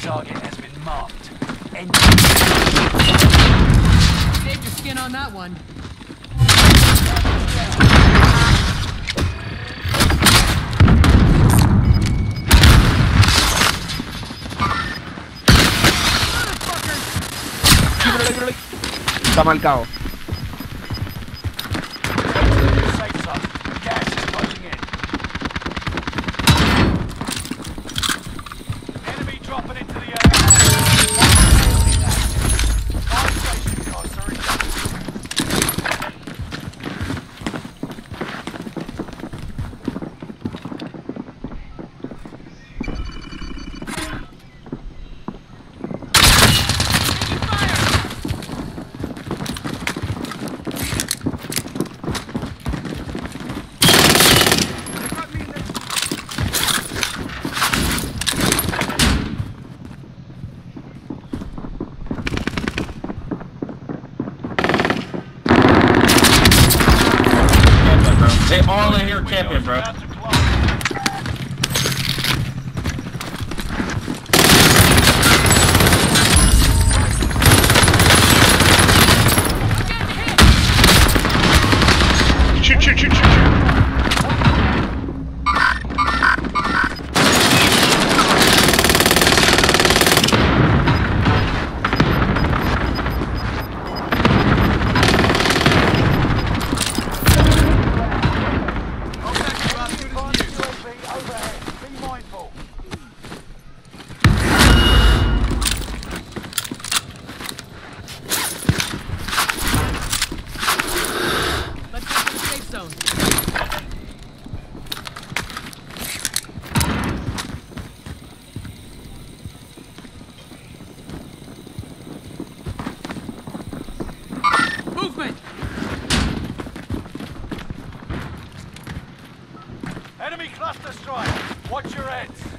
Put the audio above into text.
target has been marked. Saved your skin on that one. Está marcado. Safe zone. Gas is closing in. Enemy dropping into the area. Fire station costs are incoming. They all in here camping, bro. About to close. Shoot, shoot, shoot, shoot, shoot. Overhead. Be mindful. Let's get to the safe zone. Movement! Enemy cluster strike. Watch your heads.